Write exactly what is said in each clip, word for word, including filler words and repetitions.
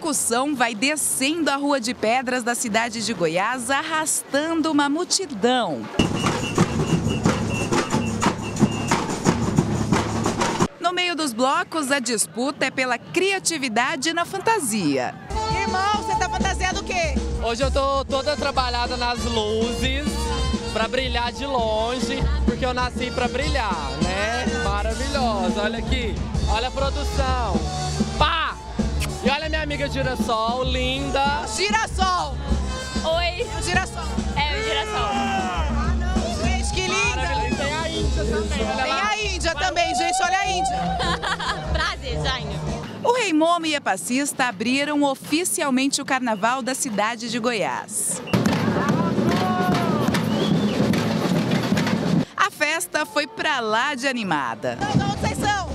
percussão vai descendo a Rua de Pedras da cidade de Goiás, arrastando uma multidão. No meio dos blocos, a disputa é pela criatividade na fantasia. Irmão, você tá fantasiado o quê? Hoje eu tô toda trabalhada nas luzes, pra brilhar de longe, porque eu nasci pra brilhar, né? Maravilhosa, olha aqui, olha a produção. Pá! E olha minha amiga Girassol, linda. Girassol! Oi, O girassol. é o girassol. Ah, não, gente, que linda! E tem a Índia também, olha Tem lá. a Índia também, gente, olha a Índia. Prazer, Jaine. O Rei Momo e a Passista abriram oficialmente o carnaval da cidade de Goiás. A festa foi pra lá de animada. De onde vocês são?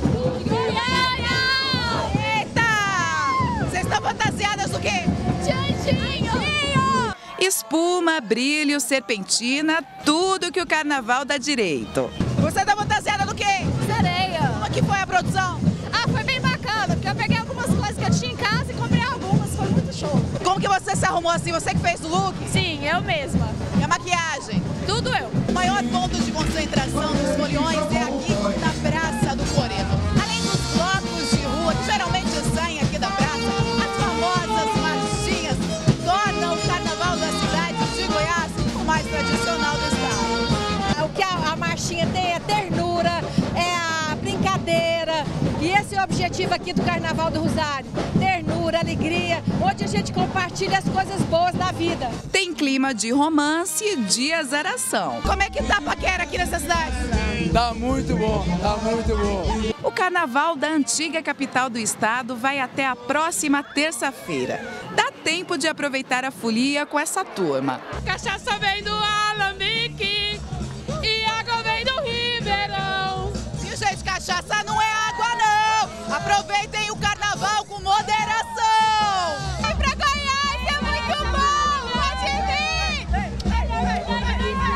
Eita! Vocês estão fantasiadas do quê? Tchantinho! Espuma, brilho, serpentina, tudo que o carnaval dá direito. Você tá fantasiada do quê? Sereia. Como que foi a produção? Ah, foi bem bacana, porque eu peguei algumas coisas que eu tinha em casa e comprei algumas, foi muito show. Como que você se arrumou assim? Você que fez o look? Sim, eu mesma. E a maquiagem? Tudo eu. O maior ponto de concentração dos foliões é aqui na Praça do Coreto. Além dos blocos de rua que geralmente saem aqui da praça, as famosas marchinhas tornam o carnaval da cidade de Goiás o mais tradicional do estado. O que a, a marchinha tem é ternura, é a brincadeira. E esse é o objetivo aqui do Carnaval do Rosário. Ternura, alegria, onde a gente compartilha as coisas boas da vida. Tem clima de romance e de azaração. Como é que tá a paquera aqui nessa cidade? Tá muito bom, tá muito bom. O carnaval da antiga capital do estado vai até a próxima terça-feira. Dá tempo de aproveitar a folia com essa turma. Cachaça vem do Alambique e água vem do Ribeirão. E, gente, cachaça